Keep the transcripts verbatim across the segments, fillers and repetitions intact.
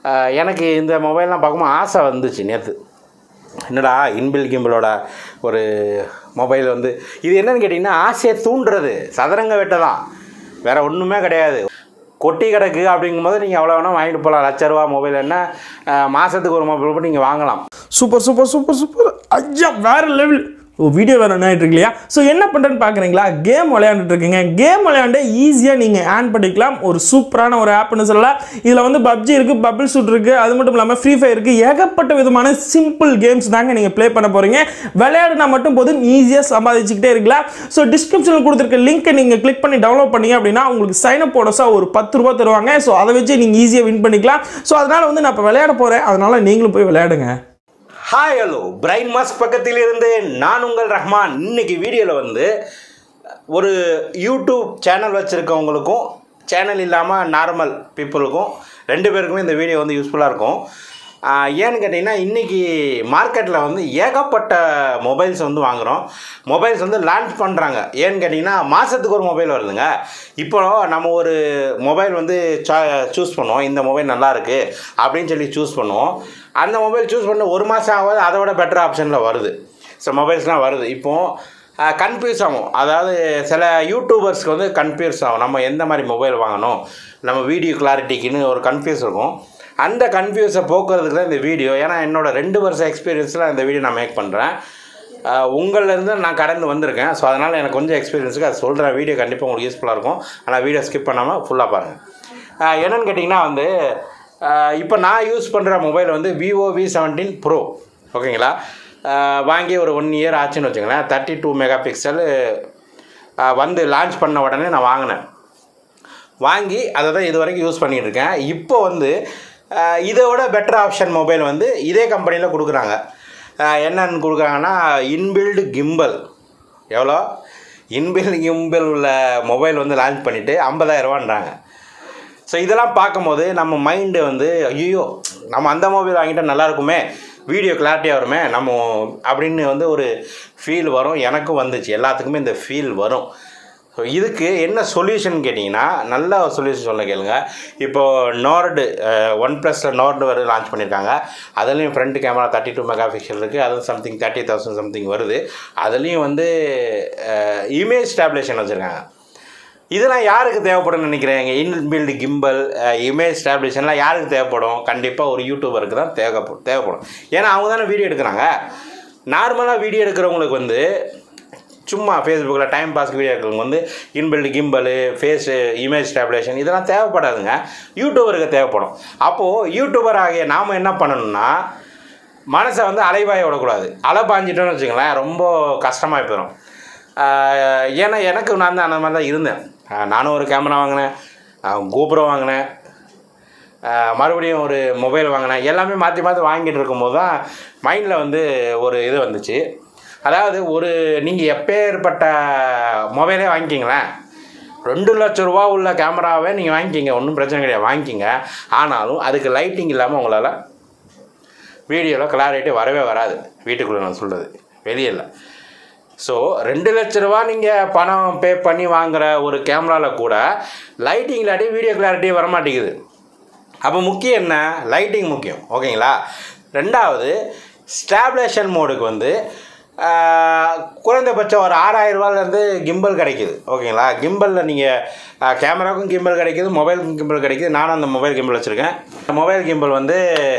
எனக்கு இந்த மொபைல்லாம் பார்க்கும்போது ஆசை வந்துச்சு நேற்று. என்னடா இன்பில் கிம்பிளோட ஒரு மொபைல் வந்து இது என்னன்னு கேட்டிங்கன்னா ஆசையை தூண்டுறது, சதுரங்க வெட்ட தான், வேறு ஒன்றுமே கிடையாது. கொட்டி கிடக்கு அப்படிங்கும்போது நீங்கள் எவ்வளோ வேணால் வாங்கிட்டு போகலாம். லட்ச ரூபா மொபைல் என்ன மாதத்துக்கு ஒரு மொபைல் போட்டு நீங்கள் வாங்கலாம். சூப்பர் சூப்பர் சூப்பர் சூப்பர் ஐயா, வேறு லெவல். ஓ வீடியோ வேறு என்ன ஆகிட்டு இருக்கு இல்லையா? ஸோ என்ன பண்ணுறேன்னு பார்க்குறீங்களா? கேம் விளையாண்டுட்டு இருக்கீங்க. கேம் விளையாண்டு ஈஸியாக நீங்கள் ஏர்ன் பண்ணிக்கலாம். ஒரு சூப்பரான ஒரு ஆப்னு சொல்லலாம். இதில் வந்து பப்ஜி இருக்குது, பபிள் ஷூட் இருக்குது, அது மட்டும் இல்லாமல் ஃப்ரீ ஃபயர் இருக்குது. ஏகப்பட்ட விதமான சிம்பிள் கேம்ஸ் தாங்க நீங்கள் ப்ளே பண்ண போகிறீங்க. விளையாடுனா மட்டும் போதும், ஈஸியாக சம்பாதிச்சுக்கிட்டே இருக்கலாம். ஸோ டிஸ்கிரிப்ஷனில் கொடுத்துருக்க லிங்க்கை நீங்கள் கிளிக் பண்ணி டவுன்லோட் பண்ணீங்க அப்படின்னா உங்களுக்கு சைன் அப் போனஸாக ஒரு பத்து ரூபா தருவாங்க. ஸோ அதை வச்சு நீங்கள் ஈஸியாக வின் பண்ணிக்கலாம். ஸோ அதனால் வந்து நான் இப்போ விளையாட போகிறேன், அதனால் நீங்களும் போய் விளையாடுங்க. ஹாய் ஹலோ, BrainMask பக்கத்தில் இருந்து நான் உங்கள் ரஹ்மான். இன்னைக்கு வீடியோவில் வந்து ஒரு யூடியூப் சேனல் வச்சுருக்கவங்களுக்கும் சேனல் இல்லாமல் நார்மல் பீப்புளுக்கும் ரெண்டு பேருக்குமே இந்த வீடியோ வந்து யூஸ்ஃபுல்லாக இருக்கும். ஏன்னு கேட்டிங்கன்னா இன்றைக்கி மார்க்கெட்டில் வந்து ஏகப்பட்ட மொபைல்ஸ் வந்து வாங்குகிறோம். மொபைல்ஸ் வந்து லான்ச் பண்ணுறாங்க. ஏன்னு கேட்டிங்கன்னா மாதத்துக்கு ஒரு மொபைல் வருதுங்க. இப்போ நம்ம ஒரு மொபைல் வந்து சா சூஸ் பண்ணுவோம், இந்த மொபைல் நல்லாயிருக்கு அப்படின்னு சொல்லி சூஸ் பண்ணுவோம். அந்த மொபைல் சூஸ் பண்ண ஒரு மாதம் ஆகாது, அதை விட பெட்டர் ஆப்ஷனில் வருது. ஸோ மொபைல்ஸ்லாம் வருது. இப்போது கன்ஃபியூஸ் ஆகும். அதாவது சில யூடியூபர்ஸ்க்கு வந்து கன்ஃபியூஸ் ஆகும், நம்ம எந்த மாதிரி மொபைல் வாங்கணும், நம்ம வீடியோ கிளாரிட்டிக்குன்னு ஒரு கன்ஃபியூஸ் இருக்கும். அந்த கன்ஃபியூஸை போக்குறதுக்கு தான் இந்த வீடியோ. ஏன்னா என்னோடய ரெண்டு வருஷம் எக்ஸ்பீரியன்ஸில் இந்த வீடியோ நான் மேக் பண்ணுறேன். உங்களிலேருந்து நான் கடந்து வந்திருக்கேன். ஸோ அதனால் எனக்கு கொஞ்சம் எக்ஸ்பீரியன்ஸுக்கு அது சொல்கிறேன். வீடியோ கண்டிப்பாக உங்களுக்கு யூஸ்ஃபுல்லாக இருக்கும். ஆனால் வீடியோ ஸ்கிப் பண்ணாமல் ஃபுல்லாக பாருங்கள். என்னென்னு கேட்டிங்கன்னா வந்து இப்போ நான் யூஸ் பண்ணுற மொபைல் வந்து விவோ வி செவன்டீன் ப்ரோ. ஓகேங்களா? வாங்கி ஒரு ஒன் இயர் ஆச்சுன்னு வச்சுங்களேன். தேர்ட்டி டூ மெகா பிக்சல் வந்து லான்ச் பண்ண உடனே நான் வாங்கினேன். வாங்கி அதை தான் இது வரைக்கும் யூஸ் பண்ணிகிட்டு இருக்கேன். இப்போ வந்து இதை விட பெட்டர் ஆப்ஷன் மொபைல் வந்து இதே கம்பெனியில் கொடுக்குறாங்க. என்னென்னு கொடுக்குறாங்கன்னா இன்பில்டு கிம்பல். எவ்வளோ? இன்பில்டு கிம்பல் உள்ள மொபைல் வந்து லான்ச் பண்ணிவிட்டு ஐம்பதாயிரரூவான்றாங்க. ஸோ இதெல்லாம் பார்க்கும்போது நம்ம மைண்டு வந்து ஐயோ நம்ம அந்த மொபைல் வாங்கிட்டால் நல்லாயிருக்குமே, வீடியோ கிளாரிட்டியாக வருமே நம்ம அப்படின்னு வந்து ஒரு ஃபீல் வரும். எனக்கும் வந்துச்சு, எல்லாத்துக்குமே இந்த ஃபீல் வரும். ஸோ இதுக்கு என்ன சொல்யூஷன் கேட்டிங்கன்னா நல்ல ஒரு சொல்யூஷன் சொல்ல கேளுங்க. இப்போது நார்டு ஒன் ப்ளஸில் நார்டு வரை லான்ச் பண்ணியிருக்காங்க. அதுலேயும் front camera thirty two mega pixel இருக்குது. அதுவும் சம்திங் தேர்ட்டி தௌசண்ட் சம்திங் வருது. அதுலேயும் வந்து இமேஜ் ஸ்டாபிலேஷன் வச்சுருக்காங்க. இதெல்லாம் யாருக்கு தேவைப்படும்னு நினைக்கிறேங்க? இன்பில்டு கிம்பல், இமேஜ் ஸ்டாபிலேஷன்லாம் யாருக்கு தேவைப்படும்? கண்டிப்பாக ஒரு யூடியூபருக்கு தான் தேவைப்படும் தேவைப்படும் ஏன்னா அவங்க தானே வீடியோ எடுக்கிறாங்க. நார்மலாக வீடியோ எடுக்கிறவங்களுக்கு வந்து சும்மா ஃபேஸ்புக்கில் டைம் பாஸ்க்கு வீடியோ எடுக்கிறவங்க வந்து inbuilt gimbal, face, image stabilization இதெல்லாம் தேவைப்படாதுங்க, யூடியூபருக்கு தேவைப்படும். அப்போது யூடியூபர் ஆகிய நாம் என்ன பண்ணணும்னா மனசை வந்து அலைவாய விடக்கூடாது. அலை பாஞ்சிட்டோன்னு வச்சுங்களேன், ரொம்ப கஷ்டமாக போயிடும். ஏன்னா எனக்கு நான் தான் அந்த மாதிரி தான் இருந்தேன். நானும் ஒரு கேமரா வாங்கினேன், கோப்ரோ வாங்கினேன், மறுபடியும் ஒரு மொபைல் வாங்கினேன். எல்லாமே மாற்றி மாற்றி வாங்கிட்டு இருக்கும்போது தான் மைண்டில் வந்து ஒரு இது வந்துச்சு. அதாவது ஒரு நீங்கள் எப்பேற்பட்ட மொபைலே வாங்கிக்கிங்களேன், ரெண்டு லட்ச ரூபா உள்ள கேமராவே நீங்கள் வாங்கிக்கிங்க, ஒன்றும் பிரச்சனை கிடையாது, வாங்கிக்கிங்க. ஆனாலும் அதுக்கு லைட்டிங் இல்லாமல் உங்களால் வீடியோவில் கிளாரிட்டி வரவே வராது. வீட்டுக்குள்ளே நான் சொல்கிறது, வெளியே இல்லை. ஸோ ரெண்டு லட்ச ரூபா நீங்கள் பணம் பே பண்ணி வாங்குகிற ஒரு கேமராவில் கூட லைட்டிங் இல்லாட்டி வீடியோ கிளாரிட்டி வரமாட்டேங்குது. அப்போ முக்கியம் என்ன? லைட்டிங் முக்கியம். ஓகேங்களா? ரெண்டாவது ஸ்டாபிலேஷன் மோடுக்கு வந்து குறைந்தபட்சம் ஒரு ஆறாயிரம் ரூபாயிலேருந்து கிம்பல் கிடைக்கிது. ஓகேங்களா? கிம்பலில் நீங்கள் கேமராவுக்கும் கிம்பல் கிடைக்கிது, மொபைலுக்கும் கிம்பல் கிடைக்கிது. நானும் அந்த மொபைல் கிம்பல் வச்சுருக்கேன். மொபைல் கிம்பல் வந்து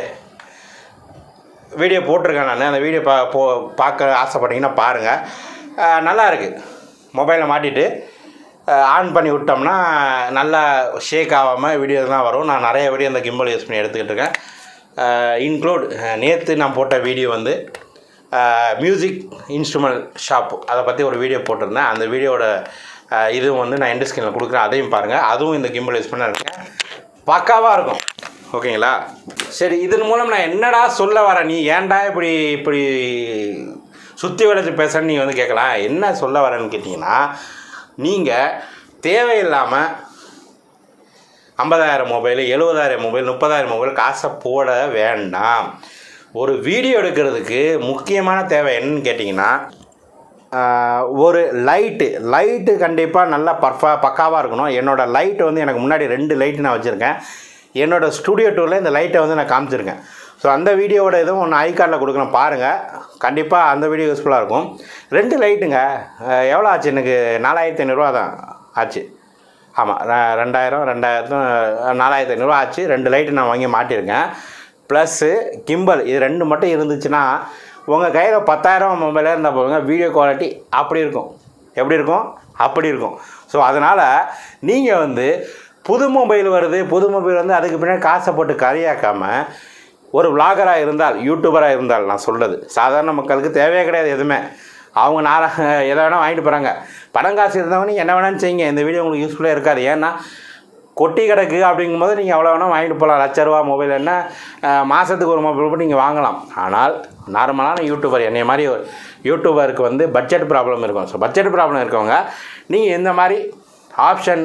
வீடியோ போட்டிருக்கேன் நான். அந்த வீடியோ பா போ பார்க்க ஆசைப்பட்டீங்கன்னா பாருங்கள், நல்லா இருக்குது. மொபைலை மாட்டிட்டு ஆன் பண்ணி விட்டோம்னா நல்லா ஷேக் ஆகாமல் வீடியோ தான் வரும். நான் நிறைய வீடியோ அந்த கிம்பல் யூஸ் பண்ணி எடுத்துக்கிட்டு இருக்கேன். இன்க்ளூட் நேற்று நான் போட்ட வீடியோ வந்து மியூசிக் இன்ஸ்ட்ருமெண்ட் ஷாப்பு, அதை பற்றி ஒரு வீடியோ போட்டிருந்தேன். அந்த வீடியோட இதுவும் வந்து நான் எண்ட் ஸ்க்ரீனில் கொடுக்குறேன், அதையும் பாருங்கள். அதுவும் இந்த கிம்பல் யூஸ் பண்ண இருக்கேன், பக்காவாக இருக்கும். ஓகேங்களா? சரி, இதன் மூலம் நான் என்னடா சொல்ல வரேன், நீ ஏன்டா இப்படி இப்படி சுற்றி வளைச்சி பேசுகிறேன்னு நீங்கள் வந்து கேட்கலாம். என்ன சொல்ல வரேன்னு கேட்டிங்கன்னா, நீங்கள் தேவையில்லாமல் ஐம்பதாயிரம் மொபைல், எழுபதாயிரம் மொபைல், முப்பதாயிரம் மொபைல் காசை போட வேண்டாம். ஒரு வீடியோ எடுக்கிறதுக்கு முக்கியமான தேவை என்னன்னு கேட்டிங்கன்னா ஒரு லைட்டு லைட்டு கண்டிப்பாக நல்லா பர்ஃபா பக்காவாக இருக்கணும். என்னோடய லைட்டு வந்து எனக்கு முன்னாடி ரெண்டு லைட்டு நான் வச்சுருக்கேன். என்னோடய ஸ்டூடியோ டூரில் இந்த லைட்டை வந்து நான் காமிச்சிருக்கேன். ஸோ அந்த வீடியோவோட இதுவும் ஒன்று ஐகார்டில் கொடுக்குறேன் பாருங்கள். கண்டிப்பாக அந்த வீடியோ யூஸ்ஃபுல்லாக இருக்கும். ரெண்டு லைட்டுங்க எவ்வளோ ஆச்சு எனக்கு? நாலாயிரத்தி ஐநூறுரூவா தான் ஆச்சு. ஆமாம், ரெண்டாயிரம் ரெண்டாயிரத்து நாலாயிரத்தி ஐநூறுரூவா ஆச்சு. ரெண்டு லைட்டு நான் வாங்கி மாட்டியிருக்கேன். ப்ளஸ்ஸு கிம்பல், இது ரெண்டு மட்டும் இருந்துச்சுன்னா உங்கள் கையில் பத்தாயிரம் மொபைலாக இருந்தால் போதுங்க, வீடியோ குவாலிட்டி அப்படி இருக்கும். எப்படி இருக்கும்? அப்படி இருக்கும். ஸோ அதனால் நீங்கள் வந்து புது மொபைல் வருது, புது மொபைல் வந்து அதுக்கு பின்னாடி காசை போட்டு கரையாக்காமல் ஒரு விளாகராக இருந்தால், யூடியூபராக இருந்தால், நான் சொல்கிறது சாதாரண மக்களுக்கு தேவையே கிடையாது எதுவுமே. அவங்க நாளை எதை வேணால் வாங்கிட்டு போகிறாங்க. பணம் காசு இருந்தவங்க என்ன வேணாலும் செய்யுங்க, இந்த வீடியோ உங்களுக்கு யூஸ்ஃபுல்லாக இருக்காது. ஏன்னா கொட்டி கிடக்கு அப்படிங்கும்போது நீங்கள் எவ்வளோ வேணால் வாங்கிட்டு போகலாம். லட்ச ரூபா மொபைல் என்ன மாதத்துக்கு ஒரு மொபைல் போட்டு நீங்கள் வாங்கலாம். ஆனால் நார்மலான யூடியூபர், என்னை மாதிரி ஒரு யூடியூபருக்கு வந்து பட்ஜெட் ப்ராப்ளம் இருக்கும். ஸோ பட்ஜெட் ப்ராப்ளம் இருக்கவங்க நீங்கள் இந்த மாதிரி ஆப்ஷன்,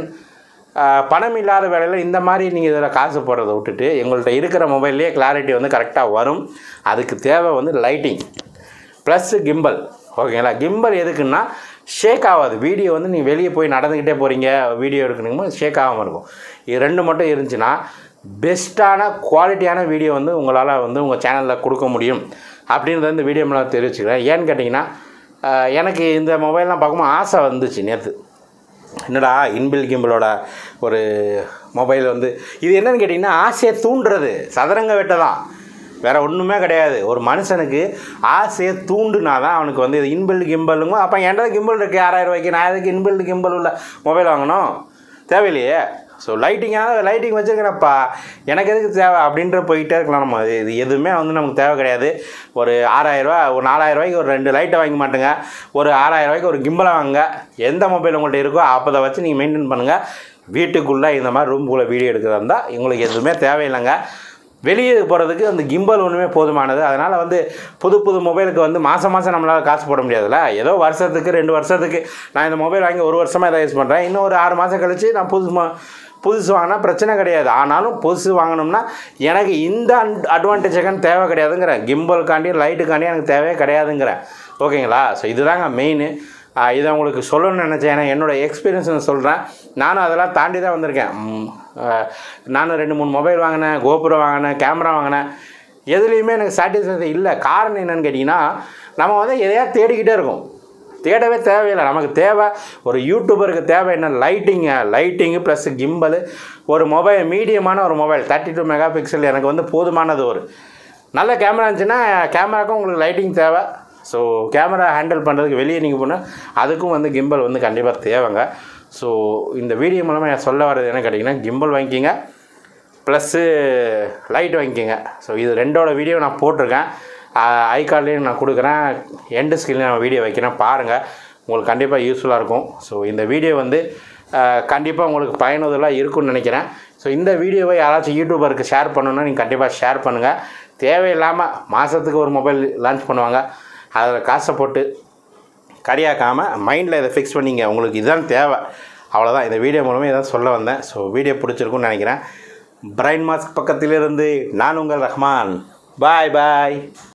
பணம் இல்லாத வேலையில் இந்த மாதிரி நீங்கள் இதில் காசு போடுறதை விட்டுட்டு எங்கள்கிட்ட இருக்கிற மொபைல்லையே கிளாரிட்டி வந்து கரெக்டாக வரும். அதுக்கு தேவை வந்து லைட்டிங் ப்ளஸ்ஸு கிம்பல். ஓகேங்களா? கிம்பல் எதுக்குன்னா ஷேக் ஆகாது. வீடியோ வந்து நீங்கள் வெளியே போய் நடந்துக்கிட்டே போகிறீங்க, வீடியோ எடுக்கணும்போது ஷேக் ஆகாமல் இருக்கும். இது ரெண்டு மட்டும் இருந்துச்சுன்னா பெஸ்ட்டான குவாலிட்டியான வீடியோ வந்து உங்களால் வந்து உங்கள் சேனலில் கொடுக்க முடியும் அப்படின்றத இந்த வீடியோ நான் தெரிவிச்சுக்கிறேன். ஏன்னு கேட்டிங்கன்னா எனக்கு இந்த மொபைல்லாம் பார்க்கும்போது ஆசை வந்துச்சு நேற்று. என்னடா இன்பில் கிம்பலோட ஒரு மொபைல் வந்து இது என்னன்னு கேட்டிங்கன்னா ஆசையை தூண்டுறது, சதுரங்க வெட்ட தான், வேறு ஒன்றுமே கிடையாது. ஒரு மனுஷனுக்கு ஆசையை தூண்டுனா தான் அவனுக்கு வந்து இது இன்பில்டு கிம்பலுங்க. அப்போ என்கிட்ட கிம்பல் இருக்குது ஆறாயிரம் ரூபாய்க்கு, நான் எதுக்கு இன்பில்டு கிம்பல் உள்ள மொபைல் வாங்கணும்? தேவையில்லையே. ஸோ லைட்டிங்காக லைட்டிங் வச்சுருக்கிறப்பா எனக்கு எதுக்கு தேவை அப்படின்ற போயிட்டே இருக்கலாம். நம்ம இது எதுவுமே வந்து நமக்கு தேவை கிடையாது. ஒரு ஆறாயிரரூவா ஒரு நாலாயிரரூவாய்க்கு ஒரு ரெண்டு லைட்டை வாங்க மாட்டேங்க, ஒரு ஆறாயிரரூவாய்க்கு ஒரு கிம்பலை வாங்க. எந்த மொபைல் உங்கள்கிட்ட இருக்கோ அப்போ அதை வச்சு நீங்கள் மெயின்டைன் பண்ணுங்கள். வீட்டுக்குள்ளே இந்த மாதிரி ரூம்குள்ளே வீடியோ எடுக்கிறதா இருந்தால் உங்களுக்கு எதுவுமே தேவையில்லைங்க. வெளியே போகிறதுக்கு அந்த கிம்பல் ஒன்றுமே போதுமானது. அதனால் வந்து புது புது மொபைலுக்கு வந்து மாதம் மாதம் நம்மளால் காசு போட முடியாதுல்ல. ஏதோ வருஷத்துக்கு ரெண்டு வருஷத்துக்கு நான் இந்த மொபைல் வாங்கி ஒரு வருஷமாக இதை யூஸ் பண்ணுறேன், இன்னும் ஒரு ஆறு மாதம் கழித்து நான் புதுசு புதுசு வாங்கினா பிரச்சனை கிடையாது. ஆனாலும் புதுசு வாங்கினோம்னா எனக்கு இந்த அட்வான்டேஜுக்கான தேவை கிடையாதுங்கிறேன். கிம்பலுக்காண்டி லைட்டுக்காண்டி எனக்கு தேவையே கிடையாதுங்கிறேன். ஓகேங்களா? ஸோ இதுதாங்க மெயின். இதை உங்களுக்கு சொல்லணும்னு நினச்சேன். ஏன்னா என்னோடய எக்ஸ்பீரியன்ஸ் நான் சொல்கிறேன். நானும் அதெல்லாம் தாண்டி தான் வந்திருக்கேன். நானும் ரெண்டு மூணு மொபைல் வாங்கினேன், கோபுரோ வாங்கினேன், கேமரா வாங்கினேன். எதுலேயுமே எனக்கு சாட்டிஸ்ஃபேக்ஷன் இல்லை. காரணம் என்னென்னு கேட்டிங்கன்னா நம்ம வந்து எதையா தேடிக்கிட்டே இருக்கோம். தேடவே தேவையில்லை. நமக்கு தேவை ஒரு யூடியூபருக்கு தேவை என்ன? Lighting lighting plus gimbal. ஒரு மொபைல் மீடியமான ஒரு mobile thirty two mega pixel எனக்கு வந்து போதுமானது. ஒரு நல்ல கேமரா இருந்துச்சுன்னா கேமராக்கும் உங்களுக்கு லைட்டிங் தேவை. ஸோ கேமரா ஹேண்டில் பண்ணுறதுக்கு வெளியே நீங்கள் போனால் அதுக்கும் வந்து கிம்பல் வந்து கண்டிப்பாக தேவைங்க. ஸோ இந்த வீடியோ மூலமாக நான் சொல்ல வர்றது என்ன கேட்டிங்கன்னா கிம்பல் வாங்கிக்கிங்க ப்ளஸ்ஸு லைட் வாங்கிக்கிங்க. ஸோ இது ரெண்டோட வீடியோ நான் போட்டிருக்கேன். ஐகார்ட்லேயும் நான் கொடுக்குறேன், எண்டு ஸ்கிரீன்லேயும் நான் வீடியோ வைக்கிறேன், பாருங்கள். உங்களுக்கு கண்டிப்பாக யூஸ்ஃபுல்லாக இருக்கும். ஸோ இந்த வீடியோ வந்து கண்டிப்பாக உங்களுக்கு பயனுள்ளதாக இருக்கும்னு நினைக்கிறேன். ஸோ இந்த வீடியோவை யாராச்சும் யூடியூபருக்கு ஷேர் பண்ணணுன்னா நீங்கள் கண்டிப்பாக ஷேர் பண்ணுங்கள். தேவையில்லாமல் மாதத்துக்கு ஒரு மொபைல் லான்ச் பண்ணுவாங்க, அதில் காசை போட்டு கரியாக்காமல் மைண்டில் இதை ஃபிக்ஸ் பண்ணிங்க. உங்களுக்கு இதுதான் தேவை, அவ்வளோதான். இந்த வீடியோ மூலமாக இதான் சொல்ல வந்தேன். ஸோ வீடியோ பிடிச்சிருக்குன்னு நினைக்கிறேன். பிரைன் மாஸ்க் பக்கத்திலிருந்து நான் உங்கள் ரஹ்மான். பாய் பாய்.